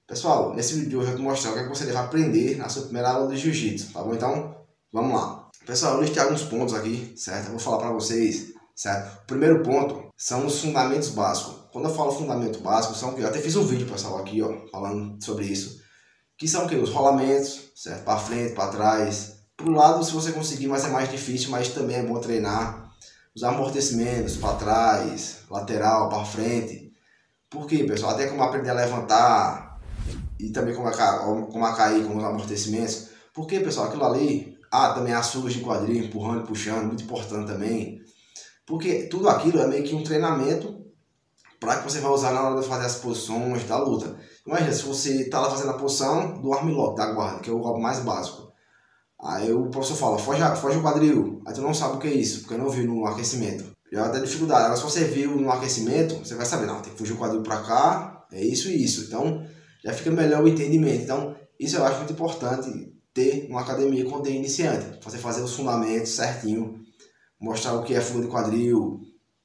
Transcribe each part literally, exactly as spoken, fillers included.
Pessoal, nesse vídeo de hoje eu vou te mostrar o que, é que você deve aprender na sua primeira aula de jiu-jitsu, tá bom? Então, vamos lá. Pessoal, eu listei alguns pontos aqui, certo? Eu vou falar pra vocês, certo? O primeiro ponto são os fundamentos básicos. Quando eu falo fundamento básico, são que eu até fiz um vídeo, pessoal, aqui, ó, falando sobre isso. Que são o que? Os rolamentos, certo? Pra frente, pra trás. Pro lado, se você conseguir, mas é mais difícil, mas também é bom treinar. Os amortecimentos pra trás, lateral, pra frente. Por quê, pessoal? Até como aprender a levantar e também como a, como a cair com os amortecimentos. Por quê, pessoal? Aquilo ali, ah, também as fugas de quadril, empurrando, puxando, muito importante também. Porque tudo aquilo é meio que um treinamento para que você vai usar na hora de fazer as posições da luta. Imagina, se você está lá fazendo a posição do armlock, da guarda, que é o golpe mais básico. Aí o professor fala, foge, foge o quadril. Aí tu não sabe o que é isso, porque não viu no aquecimento. Já vai ter dificuldade. Agora se você viu no aquecimento, você vai saber, não, tem que fugir o quadril para cá, é isso e isso. Então, já fica melhor o entendimento. Então, isso eu acho muito importante ter uma academia quando tem iniciante. Você fazer os fundamentos certinho, mostrar o que é fuga de quadril,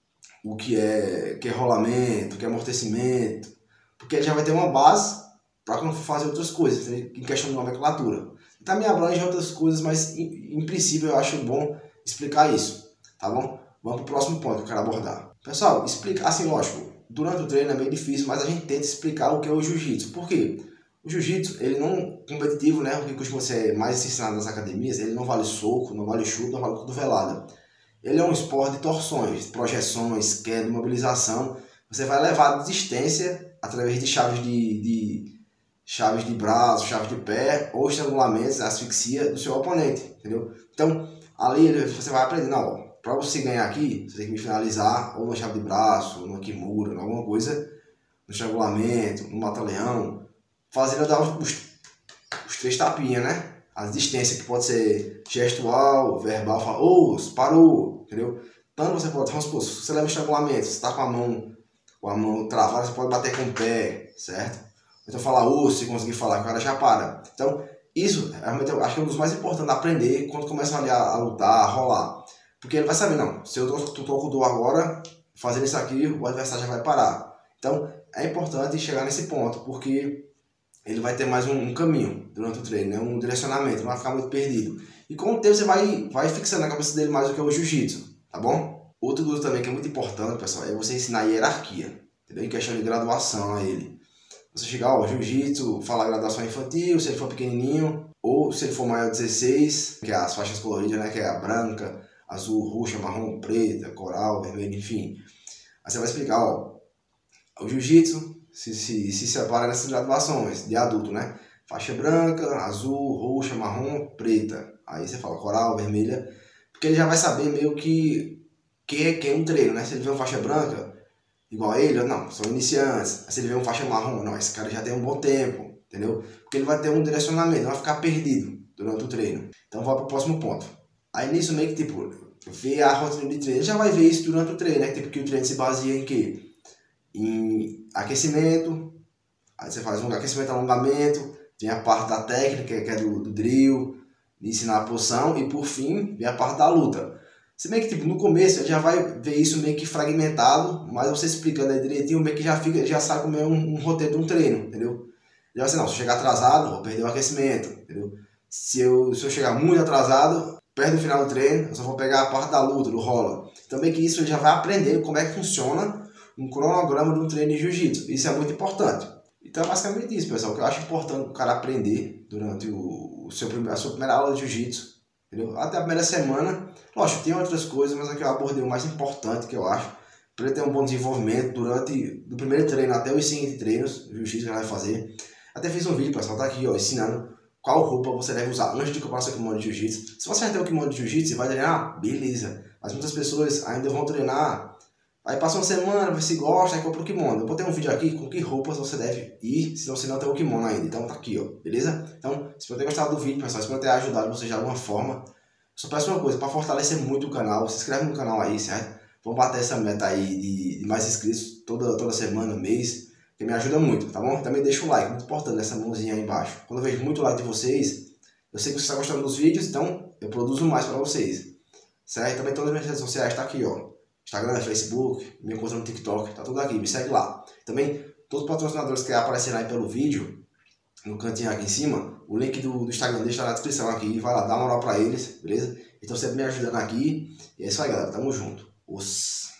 o que é, que é rolamento, o que é amortecimento, porque ele já vai ter uma base para quando for fazer outras coisas, né? Em questão de nomenclatura. Também abrange outras coisas, mas em, em princípio eu acho bom explicar isso, tá bom? Vamos para o próximo ponto que eu quero abordar. Pessoal, explicar, assim, lógico, durante o treino é meio difícil, mas a gente tenta explicar o que é o jiu-jitsu. Por quê? O jiu-jitsu, ele não competitivo, né? O que costuma ser mais ensinado nas academias, ele não vale soco, não vale chute, não vale cotovelada. Ele é um esporte de torções, projeções, queda, mobilização. Você vai levar a distância através de chaves de, de chaves de braço, chaves de pé ou estrangulamentos, asfixia do seu oponente, entendeu? Então, ali você vai aprender, não, para você ganhar aqui, você tem que me finalizar ou na chave de braço, no kimura, alguma coisa, no estrangulamento, no mata-leão, fazendo dar os, os, os três tapinhas, né? As distâncias que pode ser gestual, verbal, fala, ô, parou, entendeu? Tanto você pode, vamos supor, se você leva o estrangulamento, você está com a mão, com a mão travada, você pode bater com o pé, certo? Então falar ô, se conseguir falar, o cara já para. Então, isso, realmente, eu acho que é um dos mais importantes de aprender quando começa ali a, a lutar, a rolar. Porque ele vai saber, não, se eu tô com dor agora, fazendo isso aqui, o adversário já vai parar. Então, é importante chegar nesse ponto, porque ele vai ter mais um, um caminho durante o treino, né? Um direcionamento, não vai ficar muito perdido. E com o tempo você vai, vai fixando na cabeça dele mais o que é o jiu-jitsu, tá bom? Outro uso também que é muito importante, pessoal, é você ensinar a hierarquia, entendeu? Em questão de graduação a ele. Você chegar, ó, jiu-jitsu, falar graduação infantil, se ele for pequenininho, ou se ele for maior de dezesseis, que é as faixas coloridas, né? Que é a branca, azul, roxa, marrom, preta, coral, vermelho, enfim. Aí você vai explicar, ó, o jiu-jitsu se, se, se separa nessas graduações de adulto, né? Faixa branca, azul, roxa, marrom, preta. Aí você fala coral, vermelha, porque ele já vai saber meio que quem é quem no treino, né? Se ele vê uma faixa branca, igual a ele, não, são iniciantes. Se ele vê uma faixa marrom, não, esse cara já tem um bom tempo, entendeu? Porque ele vai ter um direcionamento, não vai ficar perdido durante o treino. Então vamos para o próximo ponto. Aí nisso meio que tipo, ver a rotina de treino, ele já vai ver isso durante o treino, né? Tipo que o treino se baseia em quê? Em aquecimento, aí você faz um aquecimento, alongamento, tem a parte da técnica, que é do, do drill, de ensinar a posição, e por fim, vem a parte da luta. Se bem que tipo, no começo ele já vai ver isso meio que fragmentado, mas você explicando aí direitinho, meio que já, fica, já sabe como é um, um roteiro de um treino, entendeu? Já vai ser, não, se eu chegar atrasado, vou perder o aquecimento, entendeu? Se eu, se eu chegar muito atrasado, perto do final do treino, eu só vou pegar a parte da luta, do rola. Também que isso ele já vai aprender como é que funciona um cronograma de um treino de jiu-jitsu. Isso é muito importante. Então é basicamente isso, pessoal, que eu acho importante o cara aprender durante o, o seu, a sua primeira aula de jiu-jitsu, entendeu? Até a primeira semana. Lógico, tem outras coisas, mas aqui eu abordei o mais importante que eu acho, para ele ter um bom desenvolvimento durante do primeiro treino até os seguintes treinos, o jiu-jitsu que ele vai fazer. Até fiz um vídeo, pessoal, tá aqui, ó, ensinando qual roupa você deve usar antes de comprar seu kimono de jiu-jitsu. Se você já tem o kimono de jiu-jitsu, você vai treinar, beleza. Mas muitas pessoas ainda vão treinar, aí passa uma semana, vê se gosta, aí compra o kimono. Eu botei um vídeo aqui com que roupas você deve ir, se você não tem o kimono ainda. Então tá aqui, ó, beleza? Então, espero ter gostado do vídeo, pessoal. Espero ter ajudado vocês de alguma forma. Só peço uma coisa, para fortalecer muito o canal, se inscreve no canal aí, certo? Vamos bater essa meta aí de, de mais inscritos toda, toda semana, mês, que me ajuda muito, tá bom? Também deixa o like, muito importante, essa mãozinha aí embaixo. Quando eu vejo muito like de vocês, eu sei que você está gostando dos vídeos, então eu produzo mais para vocês, certo? Também todas as minhas redes sociais tá aqui, ó. Instagram, Facebook, minha conta no TikTok, tá tudo aqui, me segue lá. Também, todos os patrocinadores que aparecerem aí pelo vídeo, no cantinho aqui em cima. O link do, do Instagram deixa na descrição aqui. Vai lá, dá uma moral pra eles, beleza? Então sempre me ajudando aqui. E é isso aí, galera. Tamo junto. Os...